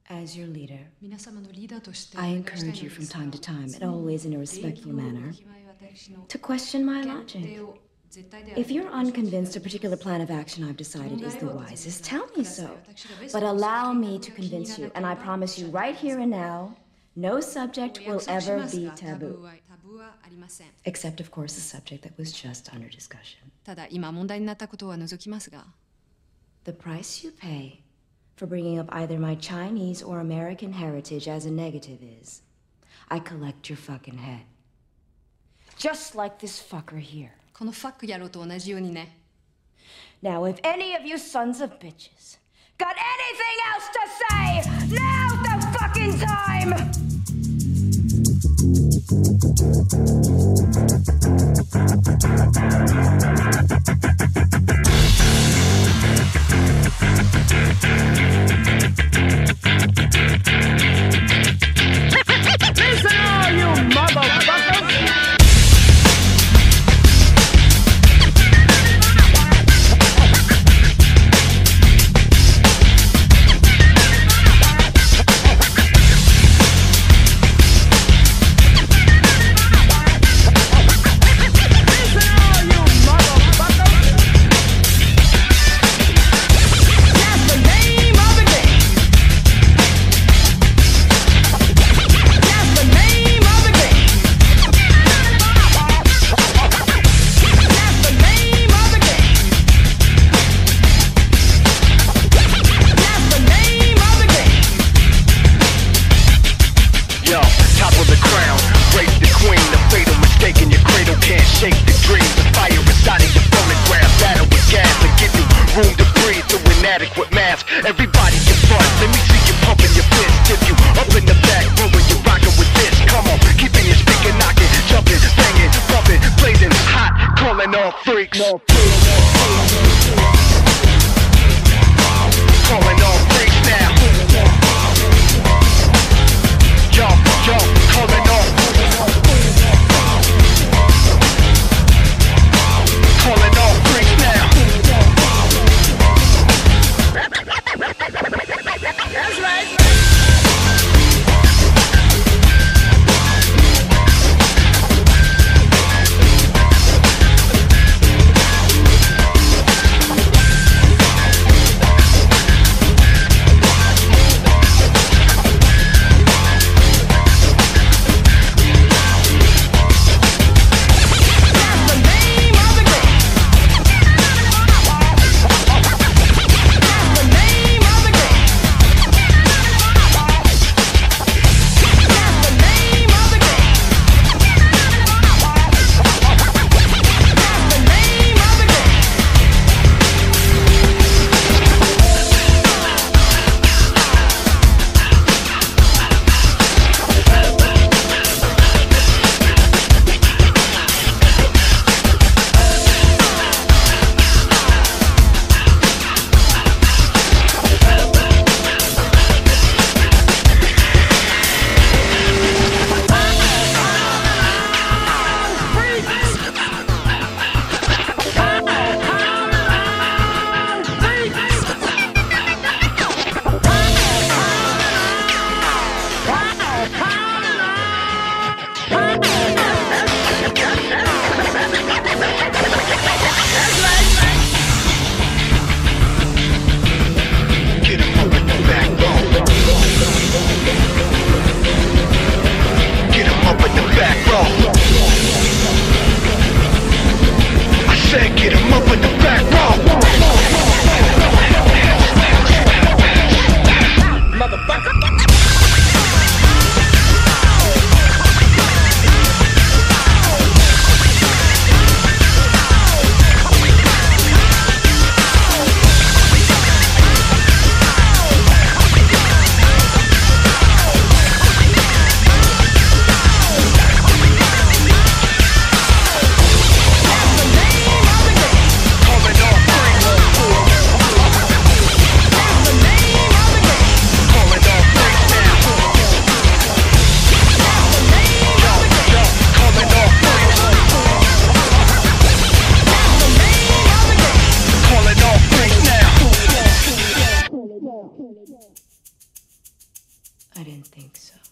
As your leader, 皆様のリーダーとして I encourage you from time to time, and always in a respectful manner, to question my logic. If you're unconvinced a particular plan of action I've decided is the wisest, tell me so. But allow me to convince you, and I promise you right here and now, no subject will ever be taboo. Except, of course, the subject that was just under discussion. ただ今問題になったことは除きますが The price you pay for bringing up either my Chinese or American heritage as a negative is, I collect your fucking head. Just like this fucker here. このファック野郎と同じようにね Now, if any of you sons of bitches got anything else to say, now's the fucking time! Listen, all you motherfuckers! Everybody get fun, let me see you pumping your fist. If you up in the back row when you're rocking with this, come on, keeping your speaker knocking, jumping, banging, bumping, blazing hot, calling all freaks. Calling all freaks now. Yo, calling all calling all freaks now. That's right. I didn't think so.